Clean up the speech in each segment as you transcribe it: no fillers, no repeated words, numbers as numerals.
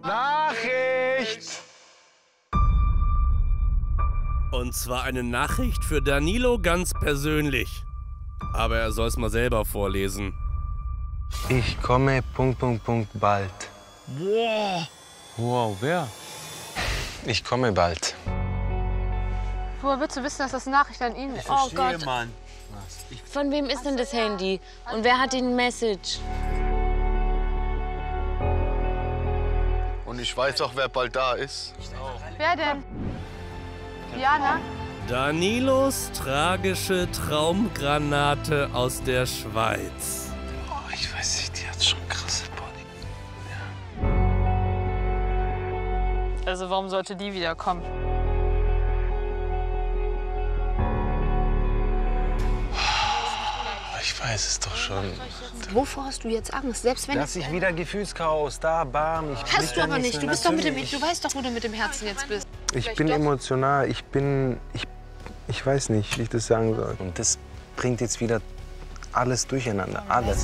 Nachricht! Und zwar eine Nachricht für Danilo ganz persönlich. Aber er soll es mal selber vorlesen. Ich komme, bald. Wow. Wow, wer? Ich komme bald. Woher willst du wissen, dass das eine Nachricht an ihn ist? Oh Gott. Mann. Von wem ist denn das Handy? Und wer hat den Message? Und ich weiß auch, wer bald da ist. Wer denn? Diana? Danilos tragische Traumgranate aus der Schweiz. Oh, ich weiß nicht, die hat schon krasse Body. Also warum sollte die wiederkommen? Ich weiß es doch schon. Wovor hast du jetzt Angst? Selbst wenn Dass ich wieder Gefühlschaos, da, bam. hast du aber nicht. Du bist doch mit dem, du weißt doch, wo du mit dem Herzen jetzt bist. Ich bin emotional. Ich weiß nicht, wie ich das sagen soll. Und das bringt jetzt wieder alles durcheinander. Alles.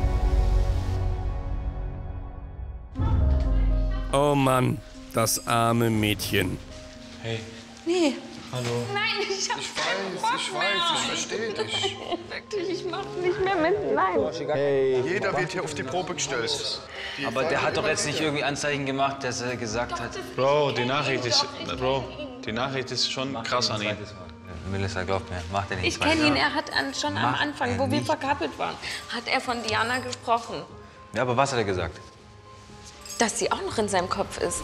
Oh Mann, das arme Mädchen. Hey. Nee. Hallo. Nein, ich verstehe dich. Wirklich, ich mach nicht mehr mit. Nein. Hey. Jeder wird hier auf die Probe gestellt. Aber der hat doch jetzt nicht irgendwie Anzeichen gemacht, dass er gesagt hat. Bro, die Nachricht ist schon krass an ihn. Melissa, glaub mir, macht er nicht. Ich kenne ihn, er hat schon am Anfang, wo wir verkappelt waren, hat er von Diana gesprochen. Ja, aber was hat er gesagt? Dass sie auch noch in seinem Kopf ist.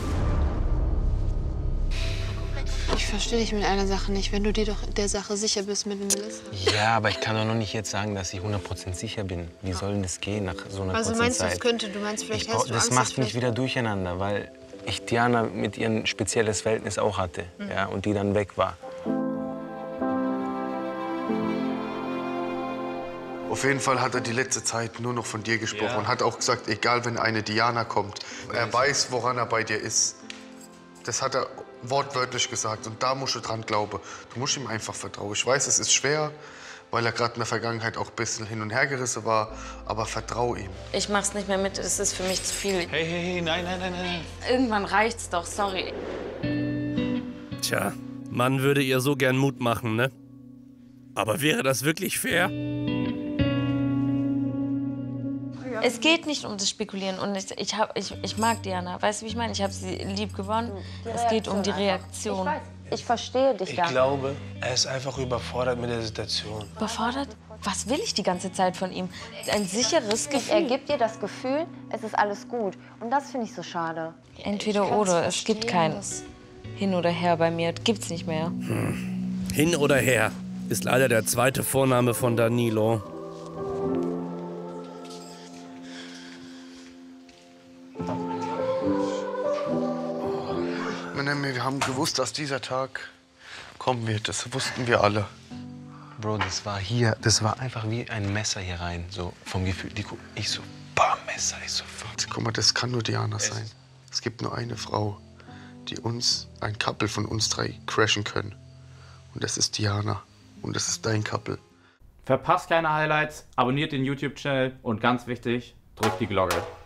Ich verstehe dich mit einer Sache nicht, wenn du dir doch der Sache sicher bist mit Melissa. Ja, aber ich kann doch noch nicht jetzt sagen, dass ich 100% sicher bin. Wie soll denn das gehen nach so einer kurzen Zeit? Also meinst du, es könnte, du meinst, vielleicht hast du Das Angst, macht mich wieder durcheinander, weil ich Diana mit ihr ein spezielles Verhältnis auch hatte, ja, und die dann weg war. Auf jeden Fall hat er die letzte Zeit nur noch von dir gesprochen und hat auch gesagt, egal wenn eine Diana kommt, er weiß, woran er bei dir ist. Das hat er wortwörtlich gesagt und da musst du dran glauben. Du musst ihm einfach vertrauen. Ich weiß, es ist schwer, weil er gerade in der Vergangenheit auch ein bisschen hin und her gerissen war, aber vertrau ihm. Ich mach's nicht mehr mit, das ist für mich zu viel. Hey, nein. Irgendwann reicht's doch, sorry. Tja, man würde ihr so gern Mut machen, ne? Aber wäre das wirklich fair? Es geht nicht um das Spekulieren und ich mag Diana, weißt du, wie ich meine? Ich habe sie lieb gewonnen. Es geht um die Reaktion. Ich verstehe dich Ich glaube, er ist einfach überfordert mit der Situation. Überfordert? Was will ich die ganze Zeit von ihm? Ein sicheres Er Gefühl. gibt dir das Gefühl, es ist alles gut. Und das finde ich so schade. Entweder oder, es gibt kein Hin oder Her bei mir, gibt's nicht mehr. Hin oder her ist leider der zweite Vorname von Danilo. Wir haben gewusst, dass dieser Tag kommen wird. Das wussten wir alle. Bro, das war einfach wie ein Messer hier rein, so vom Gefühl. Ich so, bam, Messer, ich so. Guck mal, das kann nur Diana sein. Es gibt nur eine Frau, die ein Couple von uns drei crashen können. Und das ist Diana. Und das ist dein Couple. Verpasst keine Highlights, abonniert den YouTube-Channel und ganz wichtig, drückt die Glocke.